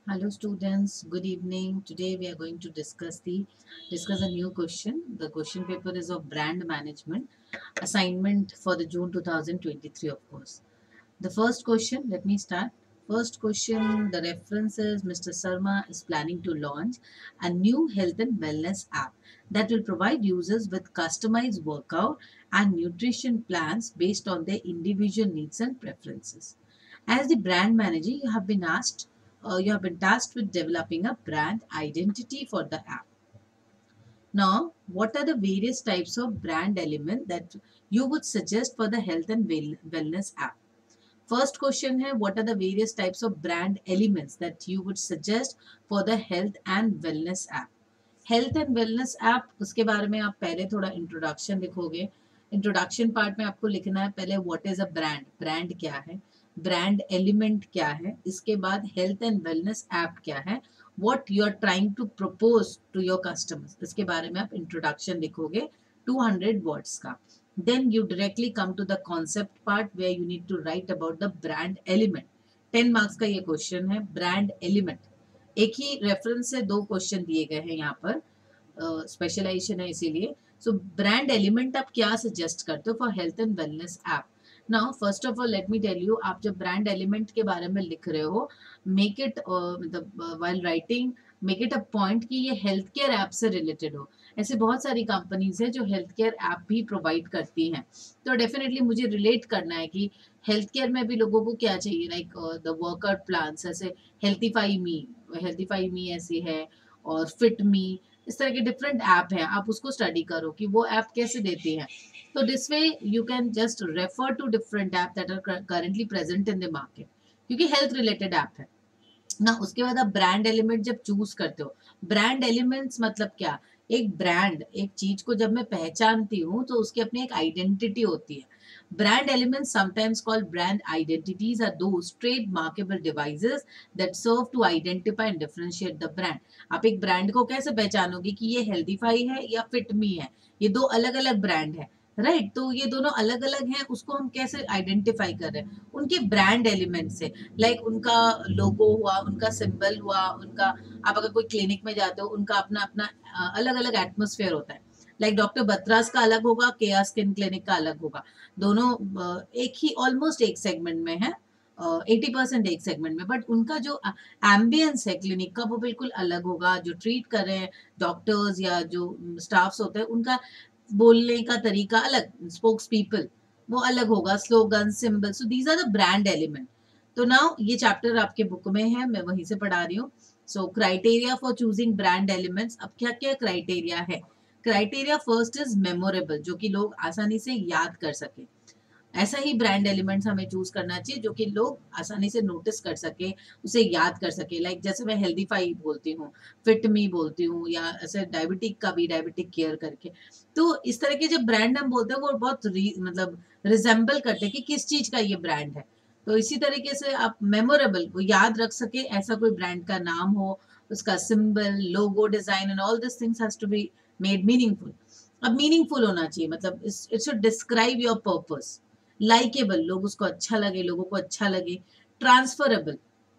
Hello students, good evening. Today we are going to discuss a new question. The question paper is of brand management assignment for the June 2023, of course. The first question, let me start. First question, the reference is Mr. Sarma is planning to launch a new health and wellness app that will provide users with customized workout and nutrition plans based on their individual needs and preferences. As the brand manager, you have been tasked with developing a brand identity for the app. Now, what are the various types of brand element that you would suggest for the health and wellness app? First question है, what are the various types of brand elements that you would suggest for the health and wellness app? Health and wellness app, उसके बारे में आप पहले थोड़ा introduction लिखोगे. Introduction part में आपको लिखना है पहले what is a brand, brand क्या है, ब्रांड एलिमेंट क्या है, इसके बाद हेल्थ एंड वेलनेस ऐप क्या है, what you are trying to propose to your customers, इसके बारे में आप इंट्रोडक्शन लिखोगे 200 वर्ड्स का. Then you directly come to the concept part where you need to write about the brand element. 10 marks का ये क्वेश्चन है. ब्रांड एलिमेंट, एक ही रेफरेंस से दो क्वेश्चन दिए गए हैं यहाँ पर, स्पेशलाइजेशन है इसीलिए. सो ब्रांड एलिमेंट आप क्या सजेस्ट करते हो for health and wellness app? Now first of all let me tell you, आप जब ब्रांड एलिमेंट के बारे में लिख रहे हो, मेक इट मतलब while writing, make it a point कि ये हेल्थ केयर ऐप से रिलेटेड हो. ऐसे बहुत सारी कंपनीज है जो हेल्थ केयर ऐप भी प्रोवाइड करती हैं, तो डेफिनेटली मुझे रिलेट करना है कि हेल्थ केयर में भी लोगों को क्या चाहिए, लाइक द वर्कआउट प्लान्स, ऐसे हेल्थीफाई मी ऐसी है, और फिट मी, इस तरह के डिफरेंट ऐप हैं. आप उसको स्टडी करो कि वो ऐप कैसे देती हैं. तो this way you can just refer to different app that are currently present in the market, क्योंकि हेल्थ रिलेटेड ऐप है ना. उसके बाद आप ब्रांड एलिमेंट जब चूज करते हो, ब्रांड एलिमेंट्स मतलब क्या, एक ब्रांड, एक चीज को जब मैं पहचानती हूँ तो उसकी अपनी एक आइडेंटिटी होती है. Brand elements sometimes called brand identities are those trademarkable devices that serve to identify and differentiate the brand. आप एक ब्रांड को कैसे पहचानोगे कि ये हेल्दीफाई है या फिट मी है, ये दो अलग अलग ब्रांड है, राइट. तो ये दोनों अलग अलग हैं, उसको हम कैसे आइडेंटिफाई कर रहे हैं, उनके ब्रांड एलिमेंट से. लाइक उनका लोगो हुआ, उनका सिंबल हुआ, उनका, आप अगर कोई क्लिनिक में जाते हो, उनका अपना अपना अलग अलग एटमोस्फेयर होता है. लाइक डॉक्टर बत्रास का अलग होगा, केया स्किन क्लिनिक का अलग होगा. दोनों एक ही, ऑलमोस्ट एक सेगमेंट में है, 80% एक सेगमेंट में, बट उनका जो एम्बियंस है क्लिनिक का वो बिल्कुल अलग होगा. जो ट्रीट कर रहे हैं डॉक्टर्स या जो स्टाफ्स होते हैं, उनका बोलने का तरीका अलग, स्पोक्स पीपल वो अलग होगा, slogan, symbol. So these are the brand element. तो नाउ ये चैप्टर आपके बुक में है, मैं वहीं से पढ़ा रही हूँ. So criteria for choosing brand elements, अब क्या क्या क्राइटेरिया है. क्राइटेरिया फर्स्ट इज मेमोरेबल, जो कि लोग आसानी से याद कर सके. ऐसा ही ब्रांड एलिमेंट्स हमें चूज करना चाहिए जो कि लोग आसानी से नोटिस कर सके, उसे याद कर सके. लाइक जैसे मैं हेल्दीफाई बोलती हूँ, फिट मी बोलती हूँ, या ऐसे डायबिटिक का भी डायबिटिक केयर करके. तो इस तरह के जब ब्रांड हम बोलते हैं वो बहुत मतलब रिजेंबल करते हैं कि किस चीज का ये ब्रांड है. तो इसी तरीके से आप मेमोरेबल को याद रख सके, ऐसा कोई ब्रांड का नाम हो, उसका symbol, logo, design and all this things has to be made meaningful. अब मीनिंगफुल होना चाहिए, मतलब it should describe your purpose. Likeable, लोग उसको अच्छा लगे, लोगों को अच्छा लगे. Transferable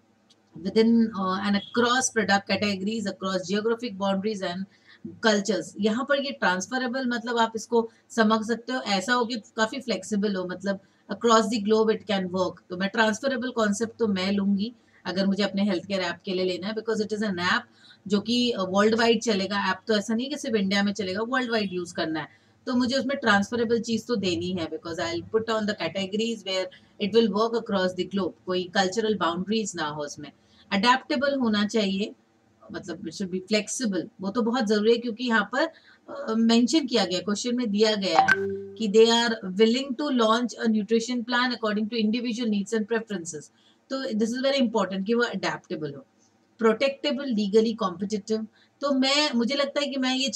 within and across product categories, across geographic boundaries and cultures. यहाँ पर ये ट्रांसफरेबल मतलब आप इसको समझ सकते हो, ऐसा हो कि काफी फ्लेक्सिबल हो, मतलब across the globe it can work. तो मैं ट्रांसफरेबल कॉन्सेप्ट तो मैं लूंगी अगर मुझे अपने हेल्थ केयर ऐप के लिए लेना है, because it is an app जो कि वर्ल्ड वाइड चलेगा. ऐप तो ऐसा नहीं कि सिर्फ इंडिया में चलेगा, वर्ल्ड वाइड यूज करना है. तो मुझे उसमें ट्रांसफरेबल चीज तो देनी है, because I will put on the categories where it will work across the globe. कोई कल्चरल बाउंड्रीज ना हो उसमें. अडेप्टेबल होना चाहिए, मतलब इट शुड बी फ्लेक्सिबल. वो तो बहुत जरूरी है, क्योंकि यहाँ पर मेंशन किया गया, क्वेश्चन में दिया गया है कि they are willing to launch a nutrition plan according to individual needs and preferences. तो दिस इज वेरी इंपॉर्टेंट कि वो अडेप्टेबल हो. Protectable, legally competitive. तो मुझे लगता है कि मैं ये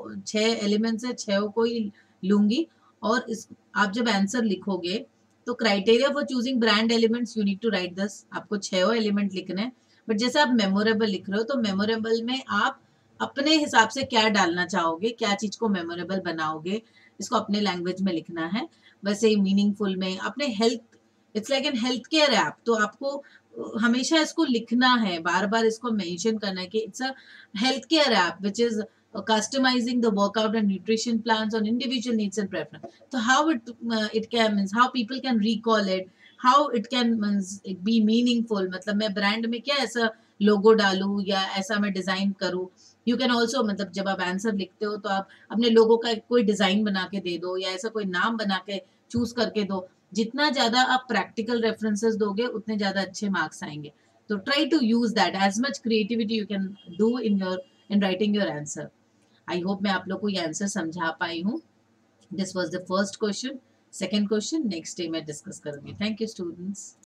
छह एलिमेंट्स है, छह को ही लूंगी. और इस, आप जब आंसर लिखोगे तो criteria for choosing brand elements you need to write this. आपको छह एलिमेंट लिखने हैं, बट जैसे आप मेमोरेबल लिख रहे हो तो मेमोरेबल में आप अपने हिसाब से क्या डालना चाहोगे, क्या चीज को मेमोरेबल बनाओगे, इसको अपने लैंग्वेज में लिखना है. वैसे ही मीनिंगफुल में अपने health, it's like an health care app, तो आपको हमेशा इसको लिखना है, बार बार इसको मेंशन करना है कि it's a health care app which is customizing the workout and nutrition plans on individual needs and preference. So how it can means how people can recall it, how it can means it be meaningful. मतलब मैं brand में क्या ऐसा लोगो डालूं या ऐसा मैं design करूं. यू कैन ऑल्सो मतलब जब आप आंसर लिखते हो तो आप अपने लोगो का कोई डिजाइन बना के दे दो या ऐसा कोई नाम बना के चूज करके दो. जितना ज्यादा आप प्रैक्टिकल रेफरेंसेस दोगे उतने ज्यादा अच्छे मार्क्स आएंगे. तो try to use that as much creativity you can do in writing your answer. I hope मैं आप लोग को ये आंसर समझा पाई हूँ. This was the first question. Second question next day मैं डिस्कस करूंगी. Thank you students.